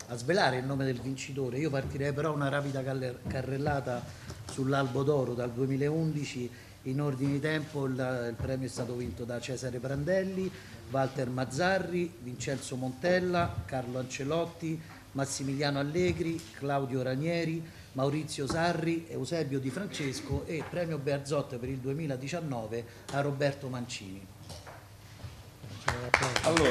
a svelare il nome del vincitore. Io partirei però una rapida carrellata sull'Albo d'Oro dal 2011. In ordine di tempo il premio è stato vinto da Cesare Prandelli, Walter Mazzarri, Vincenzo Montella, Carlo Ancelotti, Massimiliano Allegri, Claudio Ranieri, Maurizio Sarri, Eusebio Di Francesco, e premio Bearzot per il 2019 a Roberto Mancini. Allora,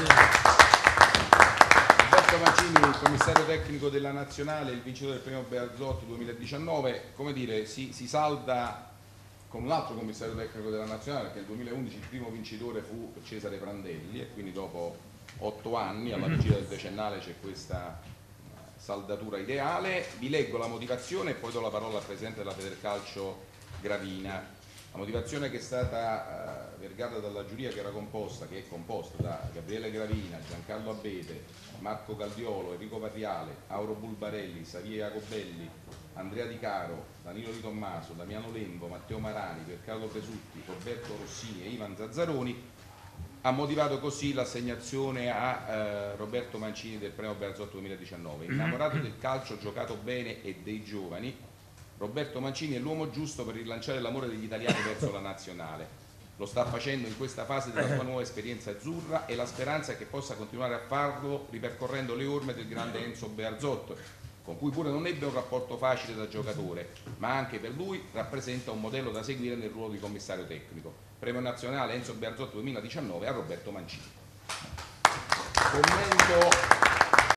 Roberto Mancini, il commissario tecnico della Nazionale, il vincitore del premio Bearzot 2019, come dire, si salda con un altro commissario tecnico della Nazionale, perché nel 2011 il primo vincitore fu Cesare Prandelli, e quindi dopo 8 anni, alla vigilia del decennale, c'è questa saldatura ideale. Vi leggo la motivazione e poi do la parola al presidente della Federcalcio Gravina. La motivazione che è stata vergata dalla giuria, che è composta da Gabriele Gravina, Giancarlo Abete, Marco Caldiolo, Enrico Parriale, Auro Bulbarelli, Xavier Jacobelli, Andrea Di Caro, Danilo Di Tommaso, Damiano Lembo, Matteo Marani, Piercarlo Presutti, Roberto Rossini e Ivan Zazzaroni, ha motivato così l'assegnazione a Roberto Mancini del premio Bearzot 2019. Innamorato del calcio giocato bene e dei giovani, Roberto Mancini è l'uomo giusto per rilanciare l'amore degli italiani verso la nazionale. Lo sta facendo in questa fase della sua nuova esperienza azzurra, e la speranza è che possa continuare a farlo ripercorrendo le orme del grande Enzo Bearzot, con cui pure non ebbe un rapporto facile da giocatore, ma anche per lui rappresenta un modello da seguire nel ruolo di commissario tecnico. Premio nazionale Enzo Bearzot 2019 a Roberto Mancini. Commento